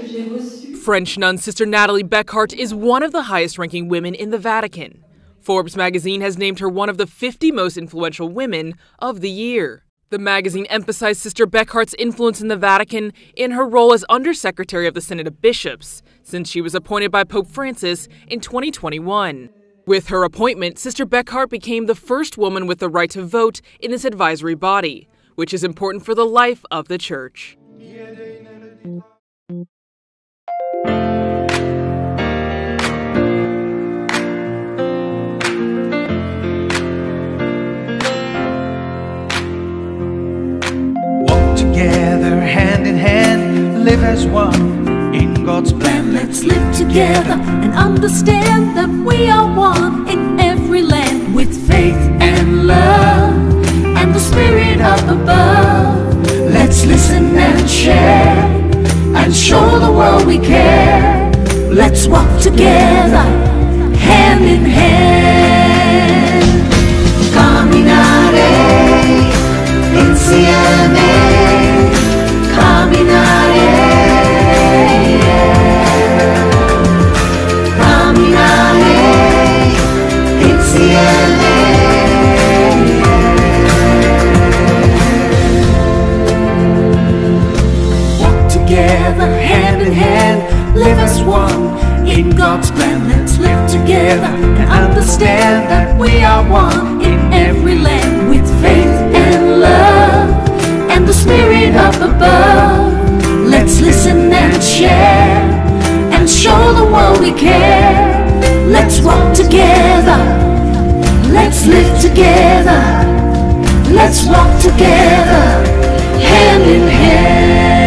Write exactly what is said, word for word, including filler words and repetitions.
French nun Sister Nathalie Becquart is one of the highest-ranking women in the Vatican. Forbes Magazine has named her one of the fifty most influential women of the year. The magazine emphasized Sister Becquart's influence in the Vatican in her role as undersecretary of the Synod of Bishops, since she was appointed by Pope Francis in twenty twenty-one. With her appointment, Sister Becquart became the first woman with the right to vote in this advisory body, which is important for the life of the Church. Together, hand in hand, live as one in God's plan. Let's live together and understand that we are one in every land, with faith and love and the Spirit up above. Let's listen and share and show the world we care. Let's walk together, hand in hand. Camminare insieme. Together, hand in hand, live as one in God's plan. Let's live together and understand that we are one in every land, with faith and love and the Spirit up above. Let's listen and share and show the world we care. Let's walk together, let's live together, let's walk together, hand in hand.